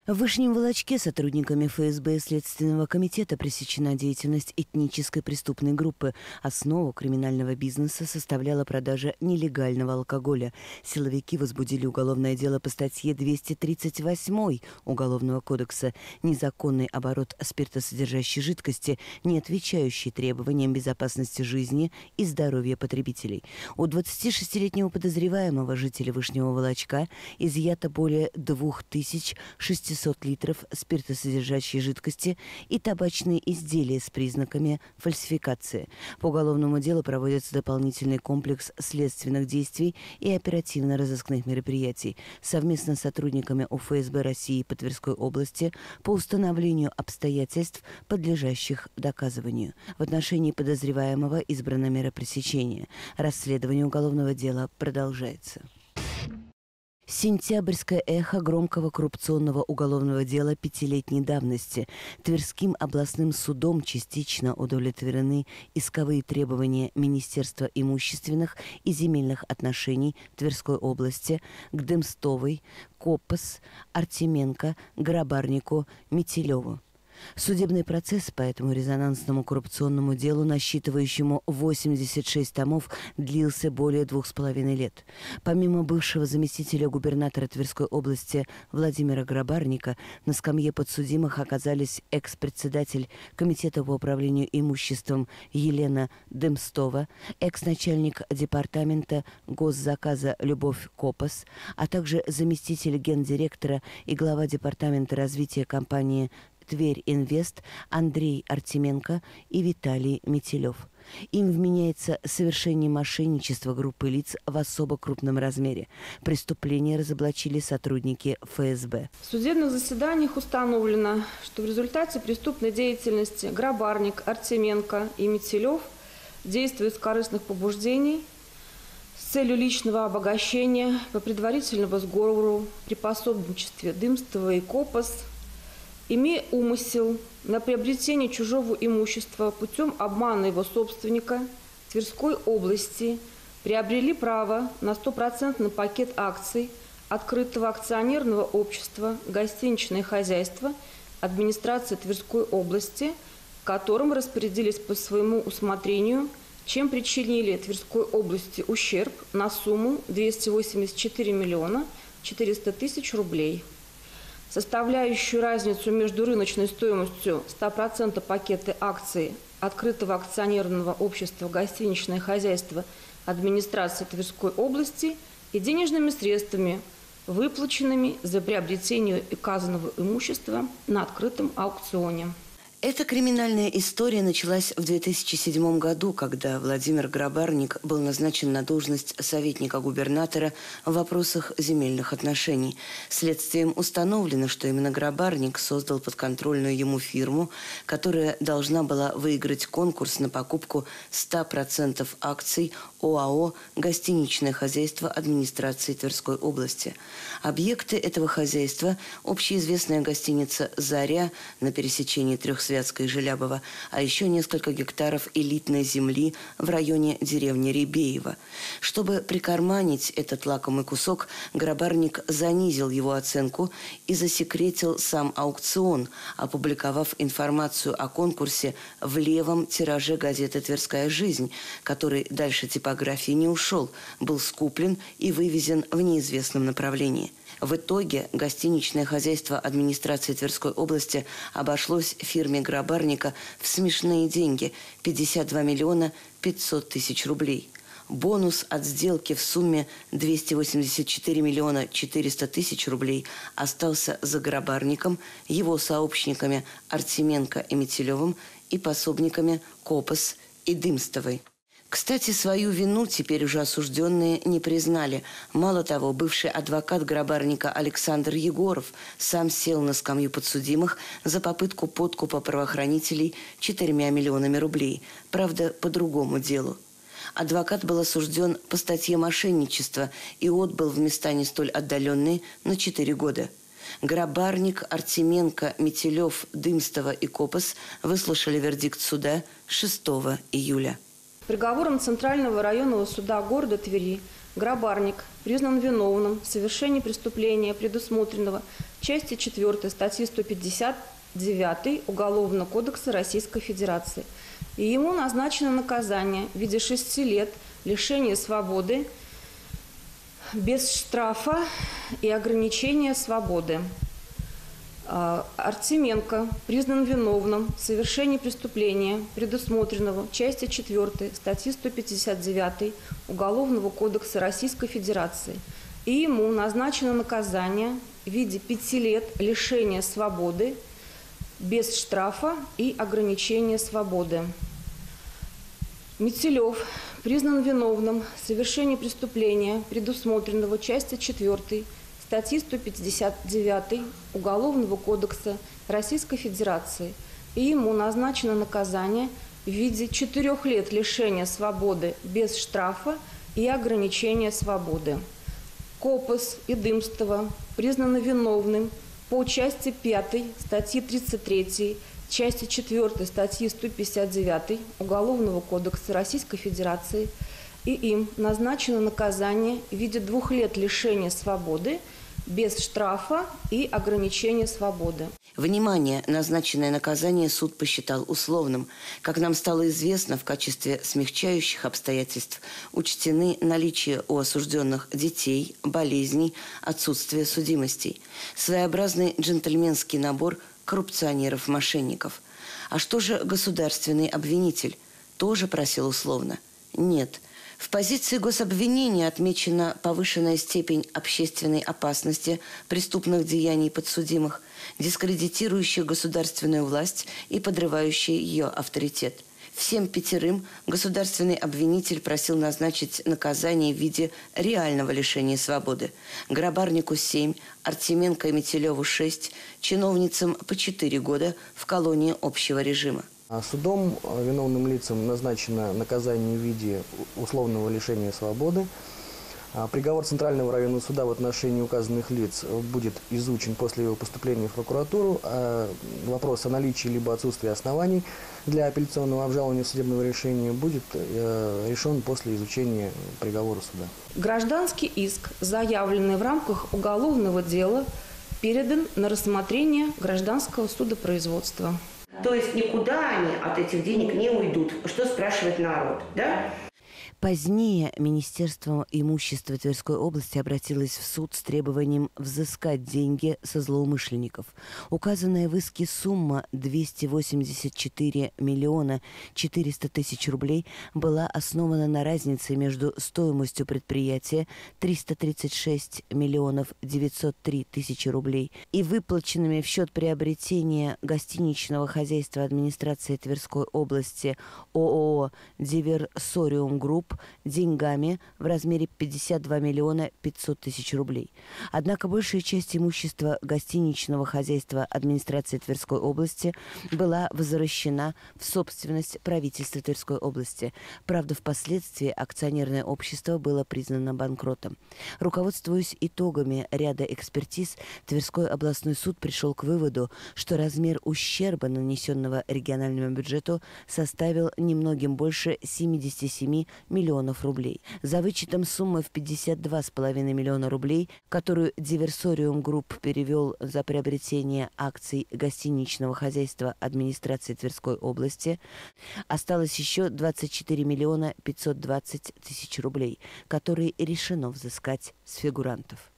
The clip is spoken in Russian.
В Вышнем Волочке сотрудниками ФСБ и Следственного комитета пресечена деятельность этнической преступной группы. Основу криминального бизнеса составляла продажа нелегального алкоголя. Силовики возбудили уголовное дело по статье 238 Уголовного кодекса «Незаконный оборот спиртосодержащей жидкости, не отвечающий требованиям безопасности жизни и здоровья потребителей». У 26-летнего подозреваемого, жителя Вышнего Волочка, изъято более 2600 литров спиртосодержащей жидкости и табачные изделия с признаками фальсификации. По уголовному делу проводится дополнительный комплекс следственных действий и оперативно-розыскных мероприятий совместно с сотрудниками УФСБ России по Тверской области по установлению обстоятельств, подлежащих доказыванию. В отношении подозреваемого избрана мера пресечения. Расследование уголовного дела продолжается. Сентябрьское эхо громкого коррупционного уголовного дела пятилетней давности. Тверским областным судом частично удовлетворены исковые требования Министерства имущественных и земельных отношений Тверской области к Дымстовой, Копос, Артеменко, Грабарнику, Метелеву. Судебный процесс по этому резонансному коррупционному делу, насчитывающему 86 томов, длился более 2,5 лет. Помимо бывшего заместителя губернатора Тверской области Владимира Грабарника, на скамье подсудимых оказались экс-председатель Комитета по управлению имуществом Елена Дымстова, экс-начальник департамента госзаказа Любовь Копос, а также заместитель гендиректора и глава департамента развития компании «Тверь-Инвест» Андрей Артеменко и Виталий Метелев. Им вменяется совершение мошенничества группы лиц в особо крупном размере. Преступление разоблачили сотрудники ФСБ. В судебных заседаниях установлено, что в результате преступной деятельности Грабарник, Артеменко и Метелев действуют с корыстных побуждений с целью личного обогащения по предварительному сговору при пособничестве Дымстова и Копос, имея умысел на приобретение чужого имущества путем обмана его собственника Тверской области, приобрели право на стопроцентный пакет акций открытого акционерного общества «Гостиничное хозяйство» администрации Тверской области, которым распорядились по своему усмотрению, чем причинили Тверской области ущерб на сумму 284 миллиона 400 тысяч рублей. Составляющую разницу между рыночной стоимостью 100% пакета акций открытого акционерного общества «Гостиничное хозяйство» администрации Тверской области и денежными средствами, выплаченными за приобретение указанного имущества на открытом аукционе. Эта криминальная история началась в 2007 году, когда Владимир Грабарник был назначен на должность советника губернатора в вопросах земельных отношений. Следствием установлено, что именно Грабарник создал подконтрольную ему фирму, которая должна была выиграть конкурс на покупку 100% акций ОАО «Гостиничное хозяйство» администрации Тверской области. Объекты этого хозяйства – общеизвестная гостиница «Заря» на пересечении Трехсвятска и Желябова, а еще несколько гектаров элитной земли в районе деревни Рябеево. Чтобы прикарманить этот лакомый кусок, Грабарник занизил его оценку и засекретил сам аукцион, опубликовав информацию о конкурсе в левом тираже газеты «Тверская жизнь», который дальше типографии не ушел, был скуплен и вывезен в неизвестном направлении. В итоге гостиничное хозяйство администрации Тверской области обошлось фирме Грабарника в смешные деньги – 52 миллиона 500 тысяч рублей. Бонус от сделки в сумме 284 миллиона 400 тысяч рублей остался за Грабарником, его сообщниками Артеменко и Метелевым и пособниками Копос и Дымстовой. Кстати, свою вину теперь уже осужденные не признали. Мало того, бывший адвокат Грабарника Александр Егоров сам сел на скамью подсудимых за попытку подкупа правоохранителей 4 миллионами рублей. Правда, по другому делу. Адвокат был осужден по статье «Мошенничество» и отбыл в места не столь отдаленные на 4 года. Грабарник, Артеменко, Метелев, Дымстова и Копос выслушали вердикт суда 6 июля. Приговором Центрального районного суда города Твери Грабарник признан виновным в совершении преступления, предусмотренного части 4 статьи 159 Уголовного кодекса Российской Федерации. И ему назначено наказание в виде 6 лет лишения свободы без штрафа и ограничения свободы. Артеменко признан виновным в совершении преступления, предусмотренного части 4 статьи 159 Уголовного кодекса Российской Федерации. И ему назначено наказание в виде 5 лет лишения свободы без штрафа и ограничения свободы. Метелев признан виновным в совершении преступления, предусмотренного части 4 статьи 159 Уголовного кодекса Российской Федерации. И ему назначено наказание в виде 4 лет лишения свободы без штрафа и ограничения свободы. Копос и Дымстова признаны виновным по части 5 статьи 33, части 4 статьи 159 Уголовного кодекса Российской Федерации. И им назначено наказание в виде 2 лет лишения свободы без штрафа и ограничения свободы. Внимание! Назначенное наказание суд посчитал условным. Как нам стало известно, в качестве смягчающих обстоятельств учтены наличие у осужденных детей, болезней, отсутствие судимостей. Своеобразный джентльменский набор коррупционеров-мошенников. А что же государственный обвинитель? Тоже просил условно? Нет. В позиции гособвинения отмечена повышенная степень общественной опасности преступных деяний подсудимых, дискредитирующая государственную власть и подрывающая ее авторитет. Всем 5 государственный обвинитель просил назначить наказание в виде реального лишения свободы. Грабарнику 7, Артеменко и Метелеву 6, чиновницам по 4 года в колонии общего режима. Судом виновным лицам назначено наказание в виде условного лишения свободы. Приговор Центрального районного суда в отношении указанных лиц будет изучен после его поступления в прокуратуру. Вопрос о наличии либо отсутствии оснований для апелляционного обжалования судебного решения будет решен после изучения приговора суда. Гражданский иск, заявленный в рамках уголовного дела, передан на рассмотрение гражданского судопроизводства. То есть никуда они от этих денег не уйдут. Что спрашивает народ, да? Позднее Министерство имущества Тверской области обратилось в суд с требованием взыскать деньги со злоумышленников. Указанная в иске сумма 284 миллиона 400 тысяч рублей была основана на разнице между стоимостью предприятия 336 миллионов 903 тысячи рублей и выплаченными в счет приобретения гостиничного хозяйства администрации Тверской области ООО «Диверсориум Групп» деньгами в размере 52 миллиона 500 тысяч рублей. Однако большая часть имущества гостиничного хозяйства администрации Тверской области была возвращена в собственность правительства Тверской области. Правда, впоследствии акционерное общество было признано банкротом. Руководствуясь итогами ряда экспертиз, Тверской областной суд пришел к выводу, что размер ущерба, нанесенного региональному бюджету, составил немногим больше 77 миллионов рублей. За вычетом суммы в 52,5 миллиона рублей, которую Диверсориум Групп перевел за приобретение акций гостиничного хозяйства администрации Тверской области, осталось еще 24 миллиона 520 тысяч рублей, которые решено взыскать с фигурантов.